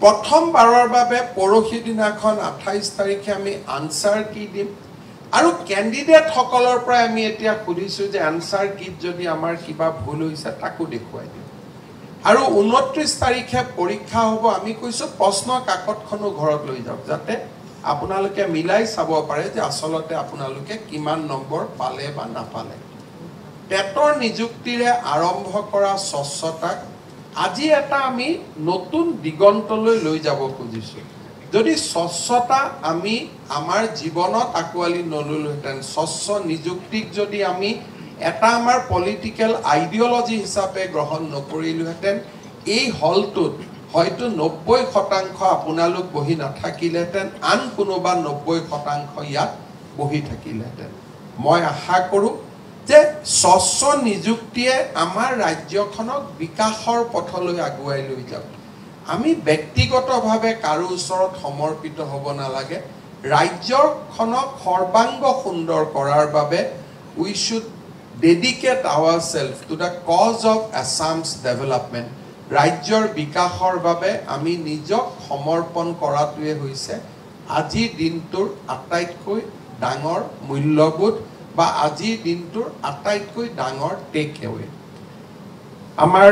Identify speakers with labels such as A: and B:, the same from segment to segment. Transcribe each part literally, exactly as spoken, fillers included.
A: প্ৰথমবাৰৰ বাবে পৰহি দিনাখন আঠাইছ তাৰিখে আমি আনসাৰ কি দিম আৰু ক্যান্ডিডেট সকলৰ পৰা আমি এতিয়া খুদিছো যে আনসাৰ কি যদি আমাৰ কিবা ভুল হৈছে তাকো দেখুৱাই দিম আৰু ঊনত্ৰিছ তাৰিখে পৰীক্ষা হ'ব আমি কৈছো প্ৰশ্ন কাকতখনো ঘৰত লৈ যাওক যাতে আপোনালোকে মিলাই চাব পাৰে যে আসলতে আপোনালোকে কিমান নম্বৰ পালে বা নাপালে টেটৰ নিযুক্তিৰে আৰম্ভ কৰা স্বচ্ছতাক আজি এটা আমি নতুন দিগন্তলৈ লৈ যাব খুজিছো যদি স্বচ্ছতা আমি আমাৰ জীৱনত আকোৱালি নললোহেঁতেন স্বচ্ছ নিযুক্তিক যদি আমি এটা আমাৰ পলিটিক্যাল আইডিওলজি হিচাপে গ্ৰহণ নকৰিলোহেঁতেন এই হলটোত হয়তো নব্বৈ শতাংশ আপোনালোক বহি নাথাকিলেহেঁতেন আন কোনোবা নব্বৈ শতাংশ ইয়াত বহি থাকিলেহেঁতেন মই আশা কৰোঁ যে স্বচ্ছ নিযুক্তিয়ে আমাৰ ৰাজ্যখনক বিকাশৰ পথলৈ আগুৱাই লৈ যাব আমি ব্যক্তিগতভাৱে কাৰো ওচৰত সমৰ্পিত হ'ব নালাগে ৰাজ্যখনক সৰ্বাংগ সুন্দৰ কৰাৰ বাবে we should dedicate ourselves to the cause of Assam's development ৰাজ্যৰ বিকাশৰ বাবে আমি নিজক সমৰ্পণ কৰাটোৱে হৈছে আজিৰ দিনটোৰ আটাইতকৈ ডাঙৰ মূল্যবোধ বা আজিৰ দিনটোৰ আটাইতকৈ ডাঙৰ টেক এৱে আমাৰ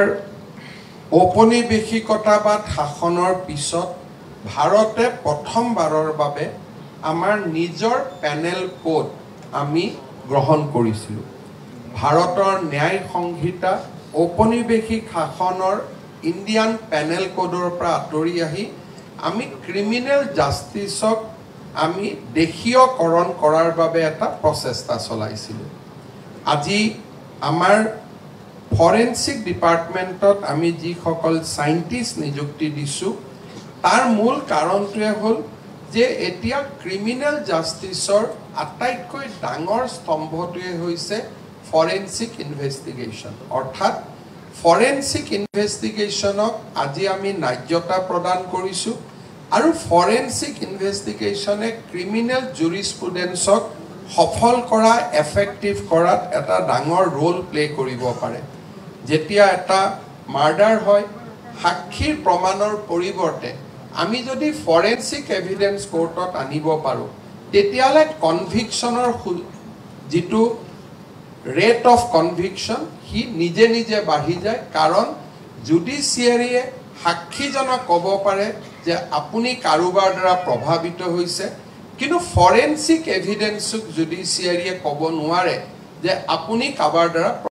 A: ঔপনিবেশিকতাবাদ শাসনৰ পিছত ভাৰতে প্ৰথমবাৰৰ বাবে আমাৰ নিজৰ পেনেল কোড আমি গ্ৰহণ কৰিছিলো ভাৰতৰ ন্যায় সংহিতা ঔপনিবেশিক শাসনৰ ইণ্ডিয়ান পেনেল কোডৰ পৰা আঁতৰি আহি আমি ক্ৰিমিনেল জাষ্টিছক আমি দেশীয়কৰণ কৰাৰ বাবে এটা প্ৰচেষ্টা চলাইছিলো আজি আমাৰ ফৰেনসিক ডিপাৰ্টমেণ্টত আমি যি সকল সাইন্টিষ্ট নিযুক্তি দিছো তাৰ মূল কাৰণটোৱে হ'ল যে এতিয়া ক্ৰিমিনেল জাষ্টিছৰ আটাইতকৈ ডাঙৰ স্তম্ভটোৱে হৈছে ফৰেনসিক ইনভেষ্টিগেশ্যন অৰ্থাৎ ফৰেনসিক ইনভেষ্টিগেশ্যনক আজি আমি ন্যায্যতা প্ৰদান কৰিছো আৰু ফৰেনসিক ইনভেষ্টিগেশ্যনে ক্ৰিমিনেল জুৰিস্প্ৰুডেন্সক সফল কৰা এফেক্টিভ কৰাত এটা ডাঙৰ ৰোল প্লে কৰিব পাৰে যেতিয়া এটা মাৰ্ডাৰ হয় সাক্ষীৰ প্ৰমাণৰ পৰিৱৰ্তে আমি যদি ফৰেনসিক এভিডেন্স কোৰ্টত আনিব পাৰো তেতিয়ালে কনভিকশনৰ যেটো ৰেট অফ কনভিকশন হি নিজে নিজে বাঢ়ি যায় কাৰণ জুডিচিয়াৰীয়ে সাক্ষীজনক ক'ব পাৰে যে আপুনি কাৰোবাৰ দ্বাৰা প্ৰভাৱিত হৈছে কিন্তু ফৰেনসিক এভিডেন্সক জুডিচিয়াৰীয়ে ক'ব নোৱাৰে যে আপুনি কাৰোবাৰ দ্বাৰা